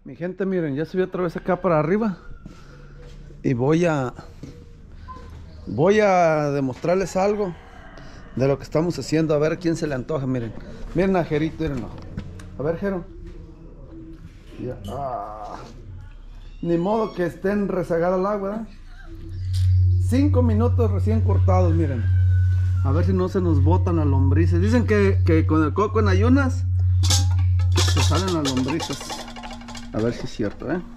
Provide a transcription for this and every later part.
Mi gente, miren, ya subí otra vez acá para arriba y voy a demostrarles algo de lo que estamos haciendo, a ver quién se le antoja. Miren, miren a Jerito, mírenlo. A ver, Jero. Ya. Ni modo que estén rezagadas al agua, ¿verdad? 5 minutos recién cortados, miren. A ver si no se nos botan las lombrices. Dicen que con el coco en ayunas se salen las lombrices. A ver si es cierto, ¿eh?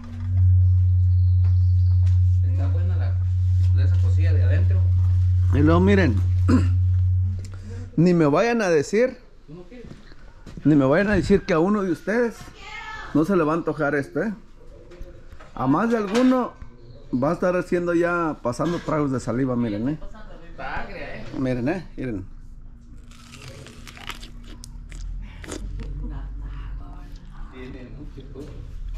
Está buena de esa cosilla de adentro. Y luego miren, ni me vayan a decir que a uno de ustedes no se le va a antojar esto, ¿eh? A más de alguno va a estar haciendo ya, pasando tragos de saliva, miren, ¿eh? Está agria, Miren, miren. Tiene mucho jugo.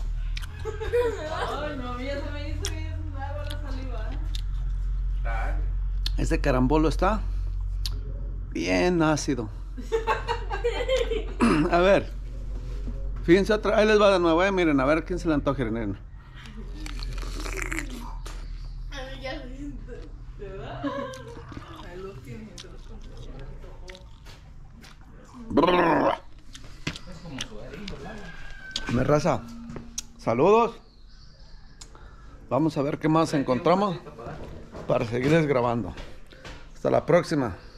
Ay, no, ya se me hizo bien agua la saliva. Está agria. Este carambolo está bien ácido. A ver, fíjense otra, ahí les va de nuevo, miren, a ver quién se le antoja, miren. Ay, ya siento, ¿verdad? Ahí los tienen, se los compré. Es como suerito, ¿verdad? Mi raza, saludos. Vamos a ver qué más encontramos para seguirles grabando. Hasta la próxima.